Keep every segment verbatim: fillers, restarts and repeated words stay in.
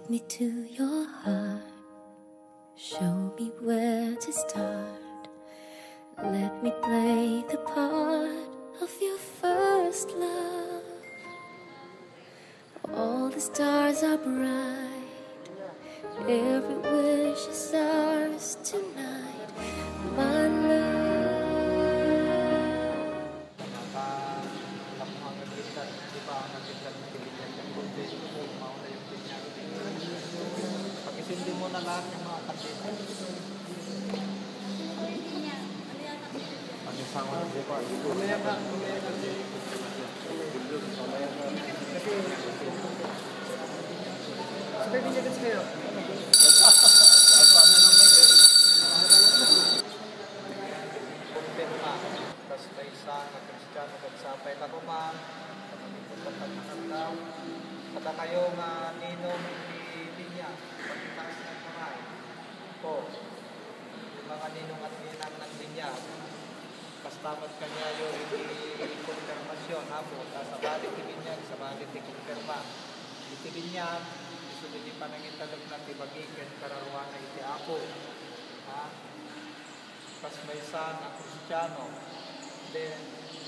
me to your heart. Show me where to start. Let me play the part of your first love. All the stars are bright, every wish is ours tonight, my love. Pakisindi mo na lahat ng mga kandida. Pag-isama ng di pa. Umaya ka. Umaya ka. Kasi sabi niya kasi kayo. Paano nang may kayo? Kumpirma. Tapos may isang na Kristiyano nagsapay na kuman. Pagkakataon na kandaw. Kada kayo nga ninong niya. Pagkitaas ng kamay po, yung mga ninong at ninang ng linya, kastamat kanya yung i-confirmasyon hapo, sa balik tibinyan, sa balik i-confirma itibinyan, isunod yung panangitalog na tibagigan kararuan na iti ako ha, pas may isa na Kristiyano, then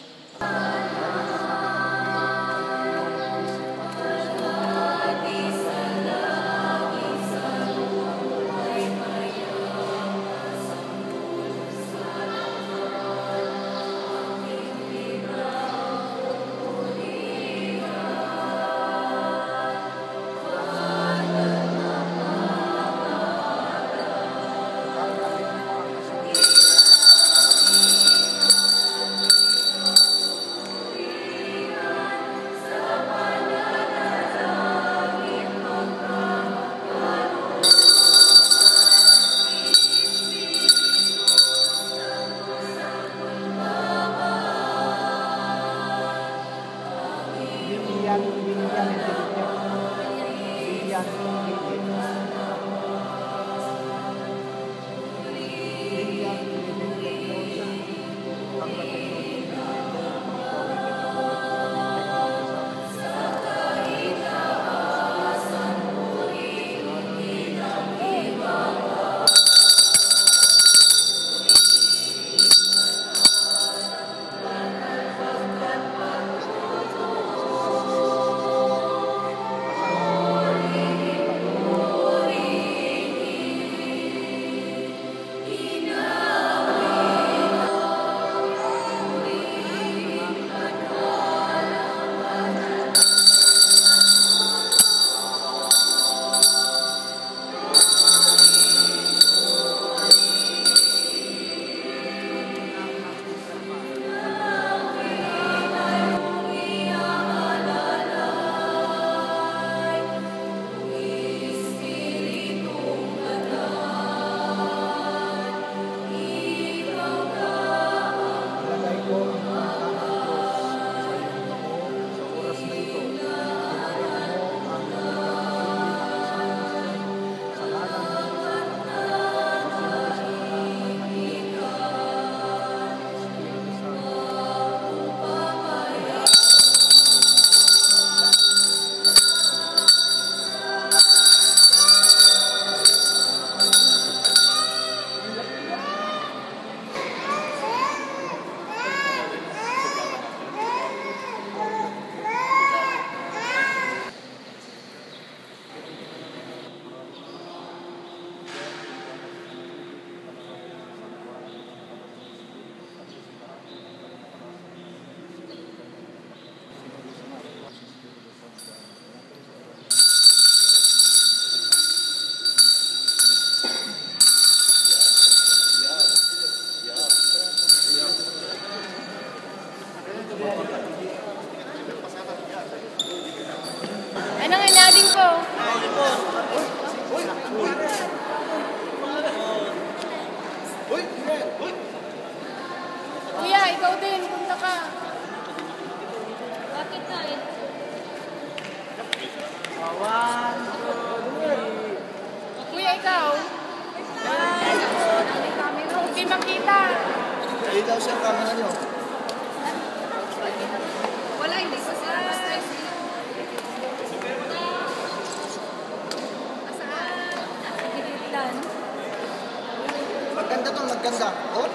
Anong inading po? Kuya, ikaw din. Punta ka. Bakit na eh? Kuya, ikaw? Hindi makita. Ay, daw siya ang camera nyo. Wala, hindi ko sila. ganda. Good?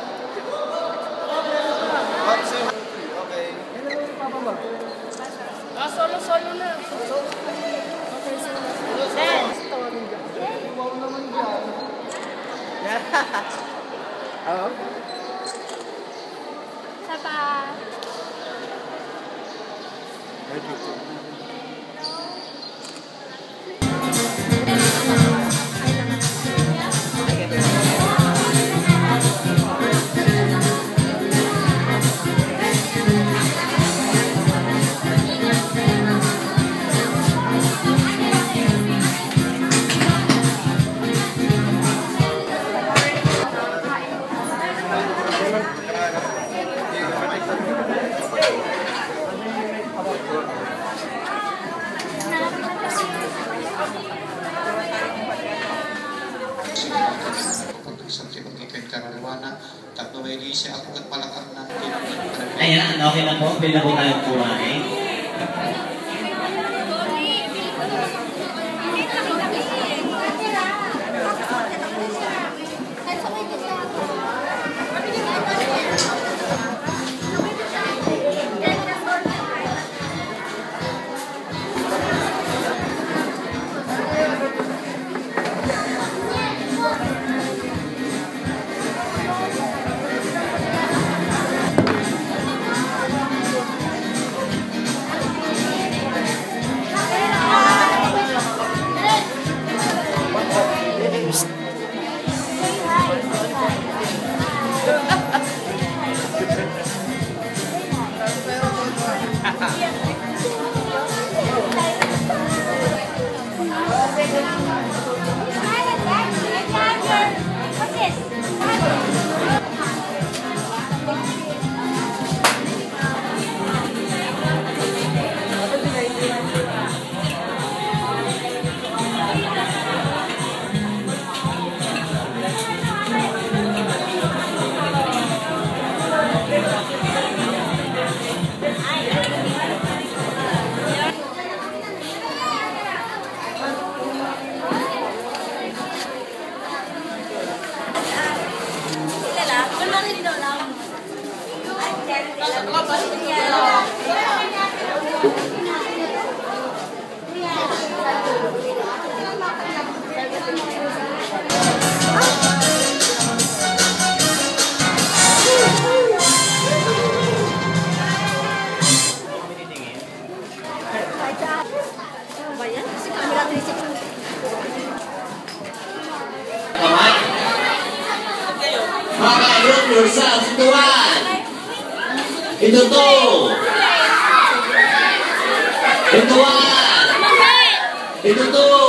Okay. Yan na yung papa ba? Ah, solo-solo na. Okay, solo. Dance! Tawagin dyan. Wow naman dyan. Oo. Sapa. Thank you. Ayan, okay na po. Pwede na po tayong kumain. Group yourself into one. Into two. Into one. Into two.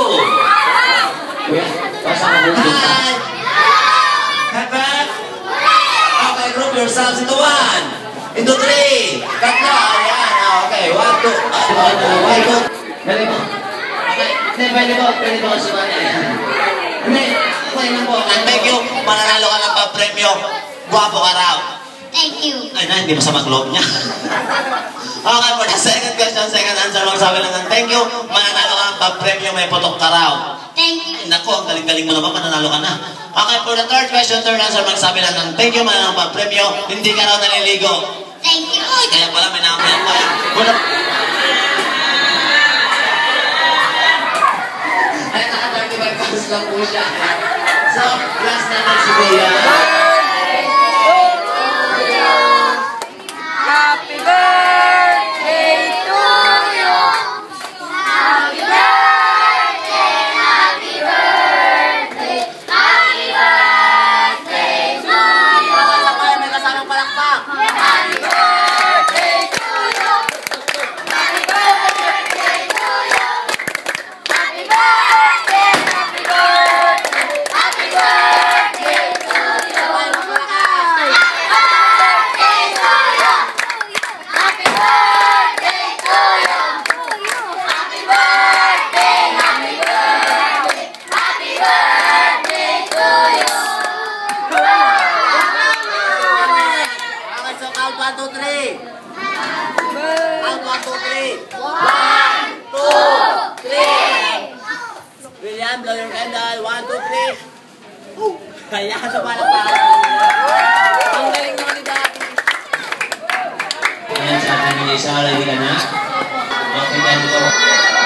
Hi. Happen. Okay, group yourselves into one. Into three. Tatlo. Ayan. Okay, one, two. One, two. One, two. Dali mo. Okay. Hindi, pwede mo. Pwede mo kasi ba niya. Hindi. Okay lang po. And thank you. Mananalo ka ng pa-premyo. Guwapo ka raw. Thank you. Ay na, hindi masama loob niya. Okay, for the second question, second answer, magsabi lang ng thank you. Mananalo ka ng pa-premyo, may putok ka raw. Thank you. Ay, naku, ang galing-galing mo naman, mananalo ka na. Okay, for the third question, third answer, magsabi lang ng thank you, mananalo ka ng pa-premyo, hindi ka raw naliligo. Thank you. Kaya pala, may nakamayan pa. Muna... Ay, naka-thirty-five pounds lang po siya. So, last natin si Bday. Happy birthday to you. Happy birthday, happy birthday, happy birthday to you. May kasamang palakpak. Happy birthday to you. Happy birthday to you. Happy birthday, happy birthday, happy birthday to you. Happy birthday to you. Happy birthday, happy birthday, happy birthday to you. Okay, so count one, two, three. Count one, two, three. One, two, three. William, blow your candle. One, two, three. Kaya sa palakpakan. Ang galing naman ni Daddy. Ayan, sabi ni Lisa, ready ka na? Okay, dahil ko.